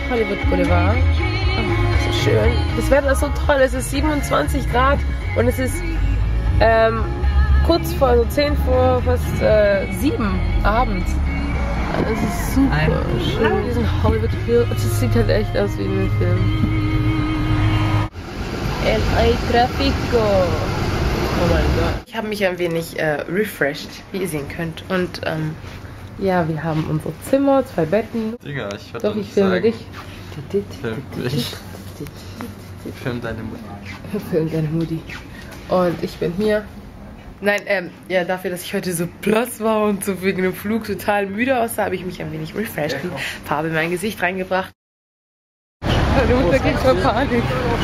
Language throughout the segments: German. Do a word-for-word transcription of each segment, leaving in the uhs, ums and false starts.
Hollywood Boulevard. Oh, so schön. Das Wetter ist so toll. Es ist siebenundzwanzig Grad und es ist ähm, kurz vor so zehn vor fast äh, sieben abends. Es ist super schön. Diesen Hollywood Hill. Es sieht halt echt aus wie in einem Film. El Tráfico. Oh mein Gott. Ich habe mich ein wenig äh, refreshed, wie ihr sehen könnt. Und ähm, ja, wir haben unsere Zimmer, zwei Betten. Digga, ich würde Doch, ich filme dich. Film dich. Film deine Mutti. Film deine Mutti. Und ich bin hier. Nein, ähm, ja, dafür, dass ich heute so blass war und so wegen dem Flug total müde aussah, habe ich mich ein wenig refreshed und Farbe in mein Gesicht reingebracht. Meine Mutter kriegt voll Panik.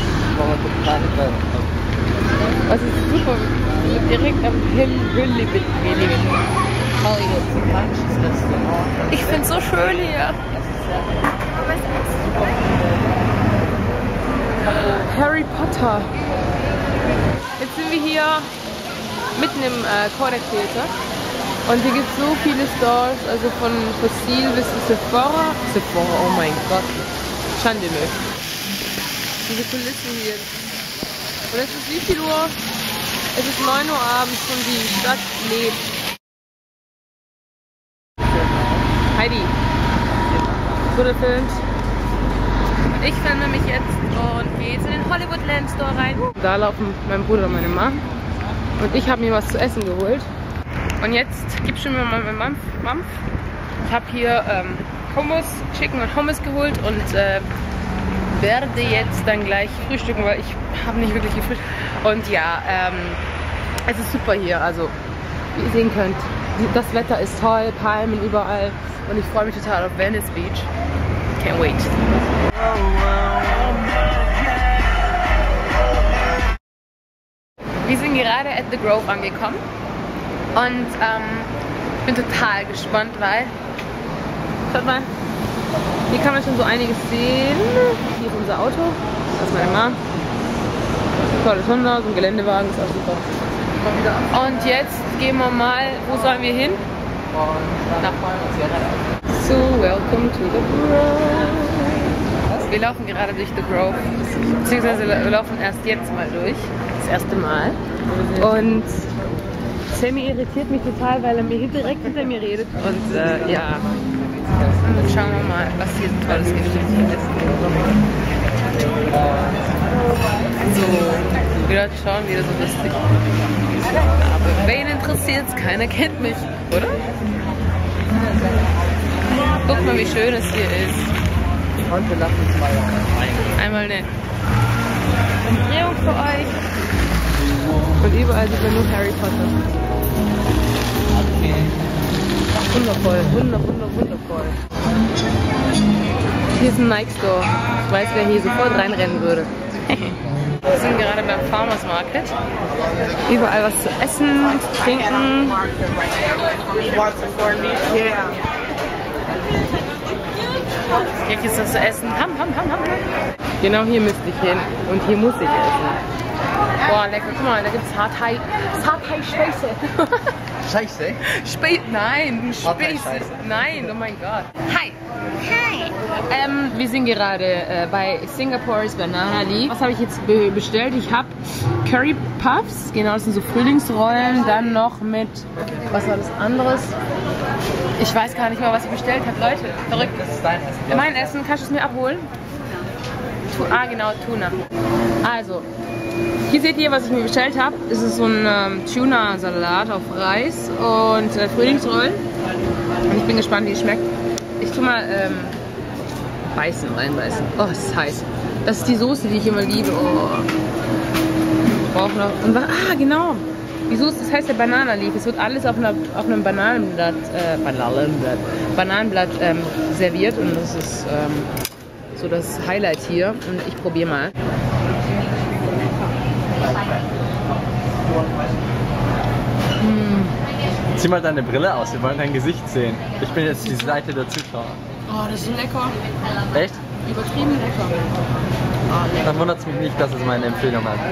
Das ist super. Direkt am Hollywood. Ich finde es so schön hier. Harry Potter. Jetzt sind wir hier mitten im äh, Kodak Theater. Und hier gibt es so viele Stores, also von Fossil bis zu Sephora. Sephora, oh mein Gott. Schande nicht. Diese Kulissen hier. Und es ist wie viel Uhr? Es ist neun Uhr abends und die Stadt lebt. Heidi, wurde gefilmt. Und ich filme mich jetzt und gehe jetzt in den Hollywoodland Store rein. Da laufen mein Bruder und meine Mom. Und ich habe mir was zu essen geholt. Und jetzt gibst du mir mal mein Mampf. Mampf. Ich habe hier ähm, Hummus, Chicken und Hummus geholt und äh, werde jetzt dann gleich frühstücken, weil ich habe nicht wirklich gefrühstückt. Und ja, ähm, es ist super hier. Also, wie ihr sehen könnt, das Wetter ist toll, Palmen überall. Und ich freue mich total auf Venice Beach. Can't wait. Wir sind gerade at the Grove angekommen. Und ähm, ich bin total gespannt, weil, schaut mal, hier kann man schon so einiges sehen. Hier ist unser Auto, das ist meine Mama. Tolles Honda, so ein Geländewagen, ist auch super. Und jetzt gehen wir mal, wo sollen wir hin? Nach So, welcome to the Grove. Wir laufen gerade durch the Grove, beziehungsweise wir laufen erst jetzt mal durch, das erste Mal. Und Sammy irritiert mich total, weil er mir direkt hinter mir redet. Und äh, ja, und schauen wir mal, was hier so tolles gibt. So, wieder schauen, wieder so lustig. Aber wen interessiert es? Keiner kennt mich, oder? Guck mal, wie schön es hier ist. Und wir lassen uns mal einmal eine Umdrehung für euch. Und überall sieht man nur Harry Potter. Wundervoll, wunder, wunder, wundervoll. Hier ist ein Nike Store. Ich weiß, wer hier sofort reinrennen würde. Wir sind gerade beim Farmers Market. Überall was zu essen, zu trinken. Jetzt ist was zu essen. Ham, ham, ham, ham. Genau hier müsste ich hin. Und hier muss ich essen. Boah, lecker. Guck mal, da gibt es Satay. Satay Scheiße. Scheiße? Spe Nein, Späße. Nein, oh mein Gott. Hi. Hi. Ähm, wir sind gerade äh, bei Singapore's Banana Leaf. Was habe ich jetzt be bestellt? Ich habe Curry Puffs. Genau, das sind so Frühlingsrollen. Dann noch mit, was war das anderes? Ich weiß gar nicht mehr, was ich bestellt habe. Leute, verrückt. Das ist dein Essen. Mein Essen, kannst du es mir abholen? Tu ah, genau, Tuna. Also, hier seht ihr, was ich mir bestellt habe. Es ist so ein ähm, Tuna-Salat auf Reis und äh, Frühlingsrollen. Und ich bin gespannt, wie es schmeckt. Ich tue mal ähm, beißen, reinbeißen. Oh, es ist heiß. Das ist die Soße, die ich immer liebe. Oh. Ich brauche noch. Und, ah, genau. Die Soße, das heißt ja Banana Leaf. Es wird alles auf, einer, auf einem Bananenblatt, äh, Bananenblatt, Bananenblatt ähm, serviert. Und das ist ähm, so das Highlight hier. Und ich probiere mal. Hm. Zieh mal deine Brille aus, wir wollen dein Gesicht sehen. Ich bin jetzt die Seite der Zuschauer. Oh, das ist so lecker. Echt? Übertrieben lecker. Oh, lecker. Dann wundert es mich nicht, dass es meine Empfehlung hat.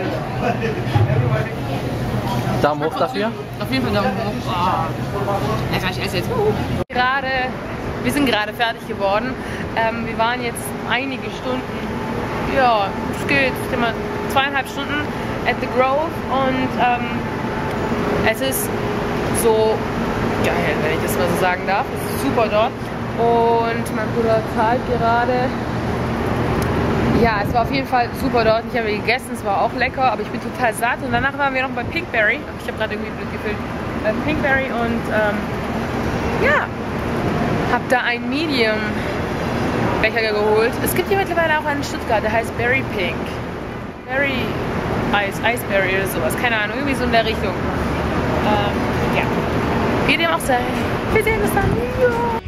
Daumen hoch dafür? Auf jeden Fall Daumen hoch. Oh. Ich esse jetzt. Gerade, wir sind gerade fertig geworden. Ähm, wir waren jetzt einige Stunden, ja, es geht, immer zweieinhalb Stunden at the Grove und ähm, es ist so geil, wenn ich das mal so sagen darf. Es ist super dort und mein Bruder zahlt gerade. Ja, es war auf jeden Fall super dort. Ich habe gegessen, es war auch lecker, aber ich bin total satt. Und danach waren wir noch bei Pinkberry. Ich habe gerade irgendwie blöd gefilmt. Bei Pinkberry und ähm, ja, habe da ein Medium Becher geholt. Es gibt hier mittlerweile auch einen in Stuttgart, der heißt Berry Pink. Berry Ice, Iceberry oder sowas. Keine Ahnung, irgendwie so in der Richtung. Ähm, ja. Wie dem auch sei. Wir sehen uns dann. Ja.